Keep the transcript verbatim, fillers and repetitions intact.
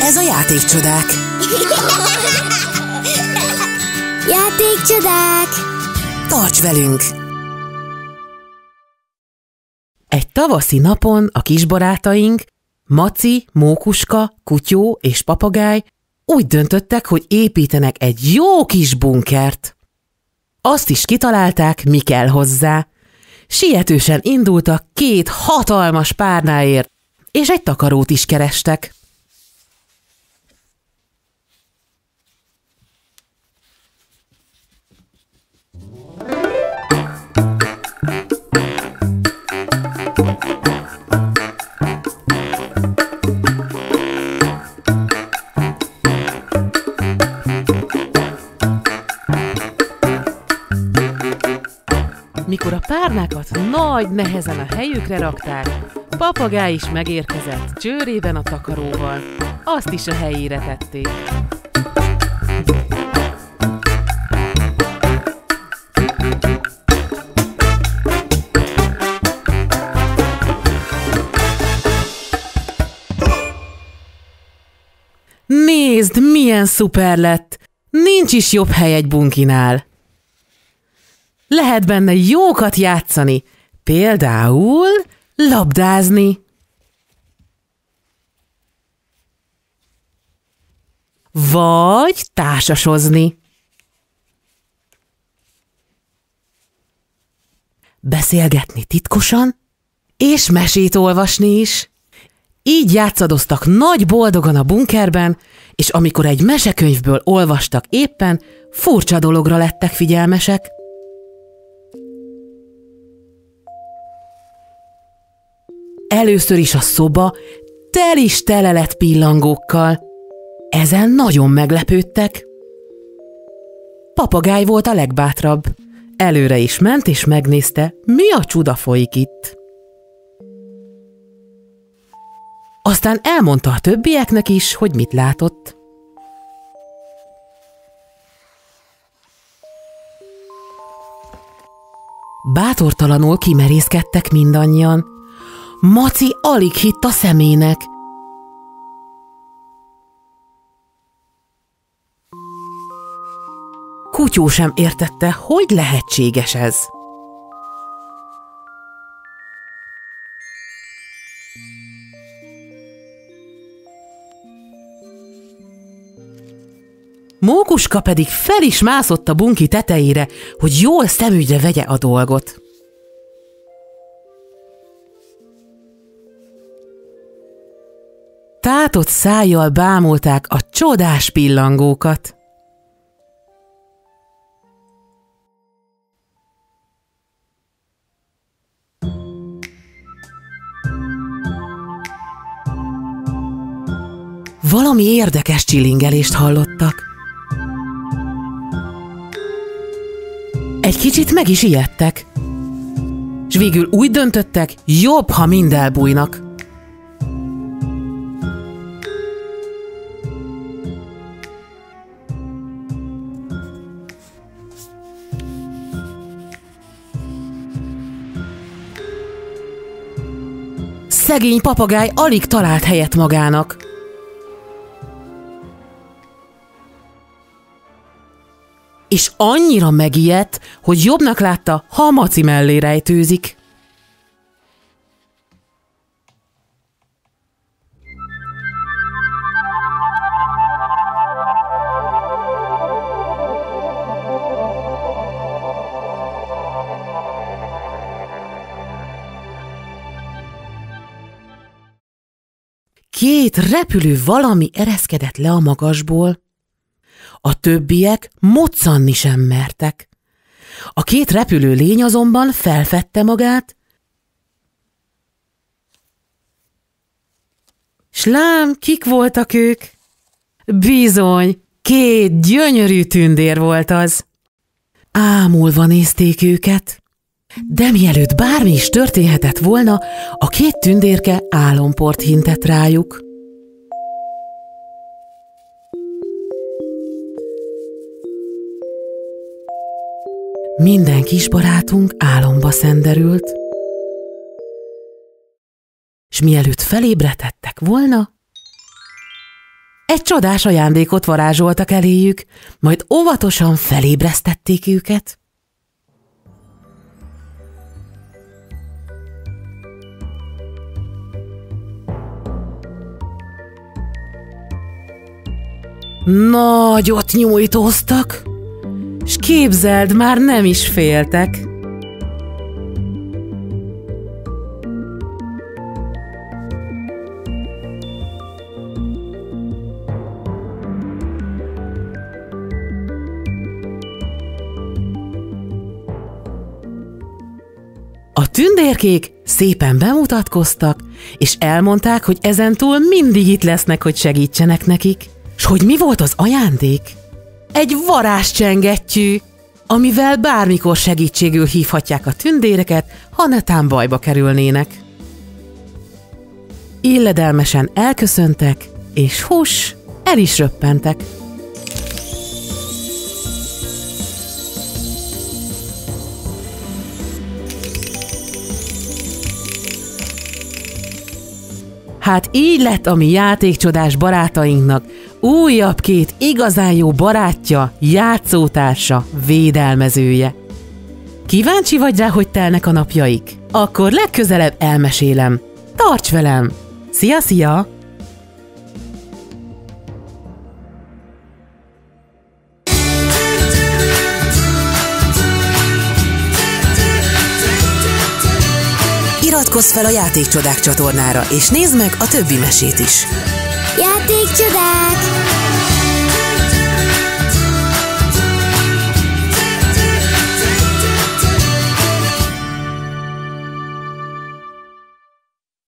Ez a Játékcsodák. Játékcsodák! Tarts velünk! Egy tavaszi napon a kisbarátaink, Maci, Mókuska, Kutyó és Papagáj úgy döntöttek, hogy építenek egy jó kis bunkert. Azt is kitalálták, mi kell hozzá. Sietősen indultak két hatalmas párnáért, és egy takarót is kerestek. Mikor a párnákat nagy nehezen a helyükre rakták, Papagáj is megérkezett csőrében a takaróval. Azt is a helyére tették. Nézd, milyen szuper lett! Nincs is jobb hely egy bunkinál. Lehet benne jókat játszani, például labdázni. Vagy társasozni. Beszélgetni titkosan, és mesét olvasni is. Így játszadoztak nagy boldogan a bunkerben, és amikor egy mesekönyvből olvastak éppen, furcsa dologra lettek figyelmesek. Először is a szoba tel is tele lett pillangókkal. Ezen nagyon meglepődtek. Papagáj volt a legbátrabb. Előre is ment és megnézte, mi a csuda folyik itt. Aztán elmondta a többieknek is, hogy mit látott. Bátortalanul kimerészkedtek mindannyian. Maci alig hitt a szemének. Kutyó sem értette, hogy lehetséges ez. Mókuska pedig fel is mászott a bunki tetejére, hogy jól szemügyre vegye a dolgot. Tátott szájjal bámulták a csodás pillangókat. Valami érdekes csilingelést hallottak. Egy kicsit meg is ijedtek, s végül úgy döntöttek, jobb, ha mind elbújnak. Szegény Papagáj alig talált helyet magának. És annyira megijedt, hogy jobbnak látta, ha a Maci mellé rejtőzik. Két repülő valami ereszkedett le a magasból. A többiek moccanni sem mertek. A két repülő lény azonban felfedte magát, s lám, kik voltak ők? Bizony, két gyönyörű tündér volt az. Ámulva nézték őket, de mielőtt bármi is történhetett volna, a két tündérke álomport hintett rájuk. Minden kis barátunk álomba szenderült, s mielőtt felébredhettek volna, Egy csodás ajándékot varázsoltak eléjük, majd óvatosan felébresztették őket. Nagyot nyújtóztak, s képzeld, már nem is féltek. A tündérkék szépen bemutatkoztak, és elmondták, hogy ezentúl mindig itt lesznek, hogy segítsenek nekik. S hogy mi volt az ajándék? Egy varázscsengettyű, amivel bármikor segítségül hívhatják a tündéreket, ha netán bajba kerülnének. Illedelmesen elköszöntek, és hús, el is röppentek. Hát így lett a mi játékcsodás barátainknak újabb két igazán jó barátja, játszótársa, védelmezője. Kíváncsi vagy rá, hogy telnek a napjaik? Akkor legközelebb elmesélem. Tarts velem! Szia, szia! Iratkozz fel a Játékcsodák csatornára, és nézd meg a többi mesét is. Játékcsodák!